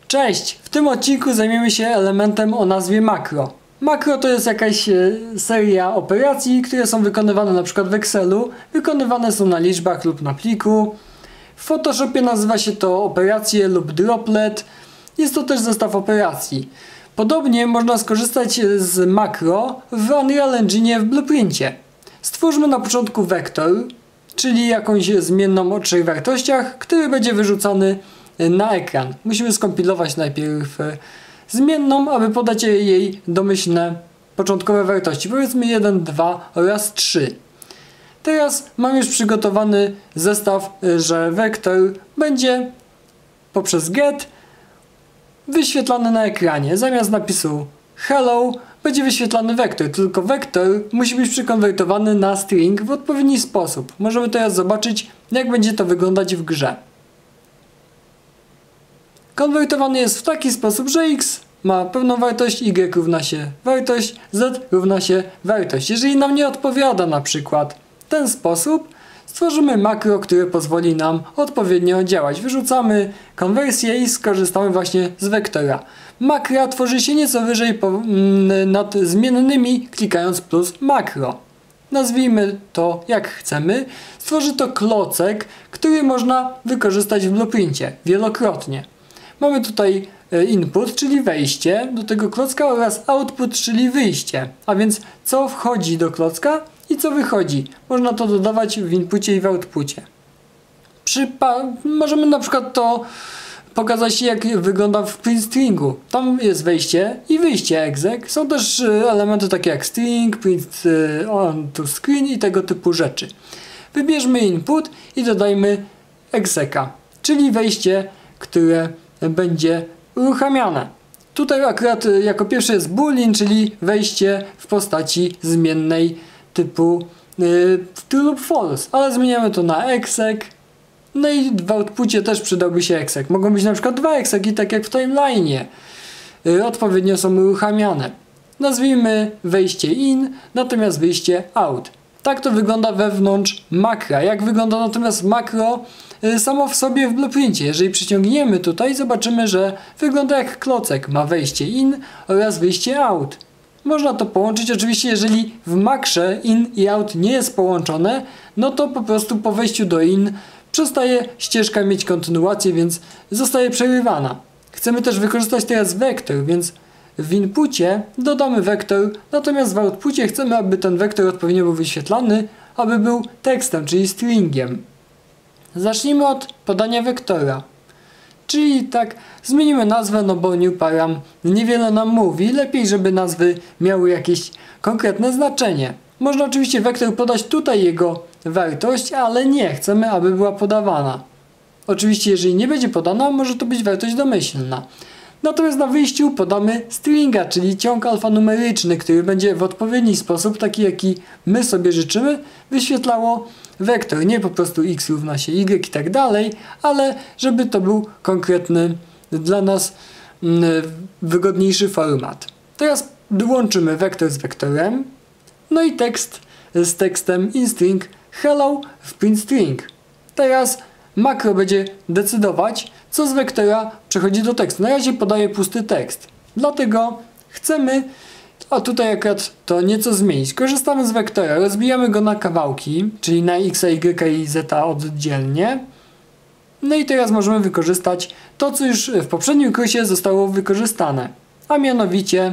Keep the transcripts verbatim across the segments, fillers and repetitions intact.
Cześć! W tym odcinku zajmiemy się elementem o nazwie makro. Makro to jest jakaś e, seria operacji, które są wykonywane na przykład w Excelu, wykonywane są na liczbach lub na pliku. W Photoshopie nazywa się to operacje lub droplet. Jest to też zestaw operacji. Podobnie można skorzystać z makro w Unreal Engine w Blueprincie. Stwórzmy na początku wektor, czyli jakąś zmienną o trzech wartościach, który będzie wyrzucany na ekran. Musimy skompilować najpierw zmienną, aby podać jej domyślne początkowe wartości. Powiedzmy jeden, dwa oraz trzy. Teraz mam już przygotowany zestaw, że wektor będzie poprzez get wyświetlany na ekranie. Zamiast napisu hello będzie wyświetlany wektor, tylko wektor musi być przekonwertowany na string w odpowiedni sposób. Możemy teraz zobaczyć, jak będzie to wyglądać w grze. Konwertowany jest w taki sposób, że x ma pewną wartość, y równa się wartość, z równa się wartość. Jeżeli nam nie odpowiada na przykład ten sposób, stworzymy makro, które pozwoli nam odpowiednio działać. Wyrzucamy konwersję i skorzystamy właśnie z wektora. Makra tworzy się nieco wyżej po, mm, nad zmiennymi, klikając plus makro. Nazwijmy to jak chcemy. Stworzy to klocek, który można wykorzystać w Blueprincie wielokrotnie. Mamy tutaj input, czyli wejście do tego klocka oraz output, czyli wyjście. A więc co wchodzi do klocka i co wychodzi. Można to dodawać w inpucie i w outpucie. Przypa- możemy na przykład to pokazać, jak wygląda w print stringu. Tam jest wejście i wyjście exec. Są też elementy takie jak string, print on to screen i tego typu rzeczy. Wybierzmy input i dodajmy execa, czyli wejście, które będzie uruchamiane. Tutaj akurat jako pierwsze jest boolean, czyli wejście w postaci zmiennej typu y, true lub false, ale zmieniamy to na exec. No i w outpucie też przydałby się exec. Mogą być na przykład dwa exeki, tak jak w timeline'ie. Y, odpowiednio są uruchamiane. Nazwijmy wejście in, natomiast wyjście out. Tak to wygląda wewnątrz makra. Jak wygląda natomiast makro y, samo w sobie w Blueprincie? Jeżeli przyciągniemy tutaj, zobaczymy, że wygląda jak klocek. Ma wejście in oraz wyjście out. Można to połączyć, oczywiście jeżeli w makrze in i out nie jest połączone, no to po prostu po wejściu do in przestaje ścieżka mieć kontynuację, więc zostaje przerywana. Chcemy też wykorzystać teraz wektor, więc w inpucie dodamy wektor, natomiast w outpucie chcemy, aby ten wektor odpowiednio był wyświetlany, aby był tekstem, czyli stringiem. Zacznijmy od podania wektora. Czyli tak, zmienimy nazwę, no bo new param niewiele nam mówi, lepiej żeby nazwy miały jakieś konkretne znaczenie. Można oczywiście wektor podać tutaj jego wartość, ale nie chcemy, aby była podawana. Oczywiście jeżeli nie będzie podana, może to być wartość domyślna. Natomiast na wyjściu podamy stringa, czyli ciąg alfanumeryczny, który będzie w odpowiedni sposób, taki jaki my sobie życzymy, wyświetlało wektor. Nie po prostu x równa się y i tak dalej, ale żeby to był konkretny dla nas wygodniejszy format. Teraz łączymy wektor z wektorem, no i tekst z tekstem inString hello w print string. Teraz makro będzie decydować, co z wektora przechodzi do tekstu. Na razie podaję pusty tekst. Dlatego chcemy, a tutaj akurat to nieco zmienić. Korzystamy z wektora, rozbijamy go na kawałki, czyli na x, y i z oddzielnie. No i teraz możemy wykorzystać to, co już w poprzednim kursie zostało wykorzystane. A mianowicie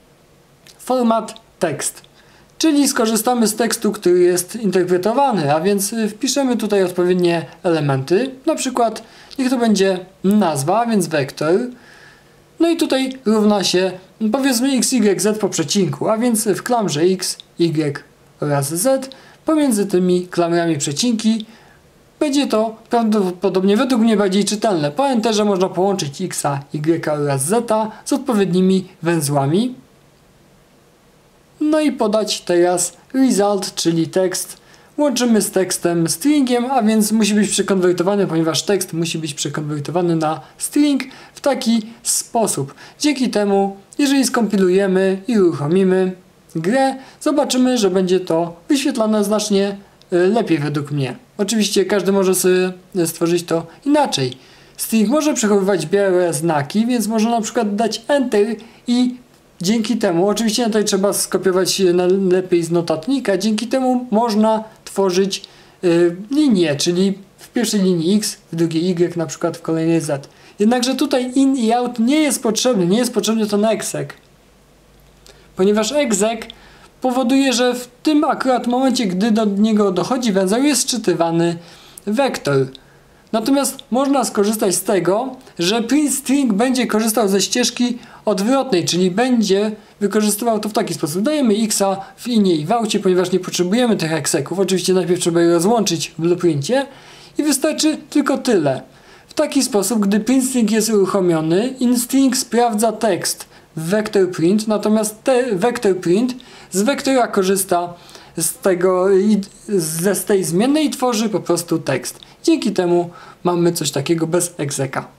format tekst. Czyli skorzystamy z tekstu, który jest interpretowany, a więc wpiszemy tutaj odpowiednie elementy. Na przykład niech to będzie nazwa, a więc wektor. No i tutaj równa się powiedzmy x, y, z po przecinku, a więc w klamrze x, y oraz z pomiędzy tymi klamrami przecinki będzie to prawdopodobnie według mnie bardziej czytelne. Po enterze można połączyć x, y oraz z z odpowiednimi węzłami. No i podać teraz result, czyli tekst. Łączymy z tekstem stringiem, a więc musi być przekonwertowany, ponieważ tekst musi być przekonwertowany na string w taki sposób. Dzięki temu, jeżeli skompilujemy i uruchomimy grę, zobaczymy, że będzie to wyświetlane znacznie lepiej według mnie. Oczywiście każdy może sobie stworzyć to inaczej. string może przechowywać białe znaki, więc można na przykład dać Enter i dzięki temu, oczywiście tutaj trzeba skopiować lepiej z notatnika, dzięki temu można tworzyć y, linię, czyli w pierwszej linii X, w drugiej Y, na przykład w kolejnej Z. Jednakże tutaj in i out nie jest potrzebny, nie jest potrzebny ten exec. Ponieważ exec powoduje, że w tym akurat momencie, gdy do niego dochodzi węzeł, jest sczytywany wektor. Natomiast można skorzystać z tego, że print string będzie korzystał ze ścieżki odwrotnej, czyli będzie wykorzystywał to w taki sposób. Dajemy xa w inie i w aucie, ponieważ nie potrzebujemy tych execów. Oczywiście najpierw trzeba je rozłączyć w blueprincie i wystarczy tylko tyle. W taki sposób, gdy print string jest uruchomiony, instring sprawdza tekst w vector print, natomiast te vector print z wektora korzysta z tego, z tej zmiennej i tworzy po prostu tekst. Dzięki temu mamy coś takiego bez execa.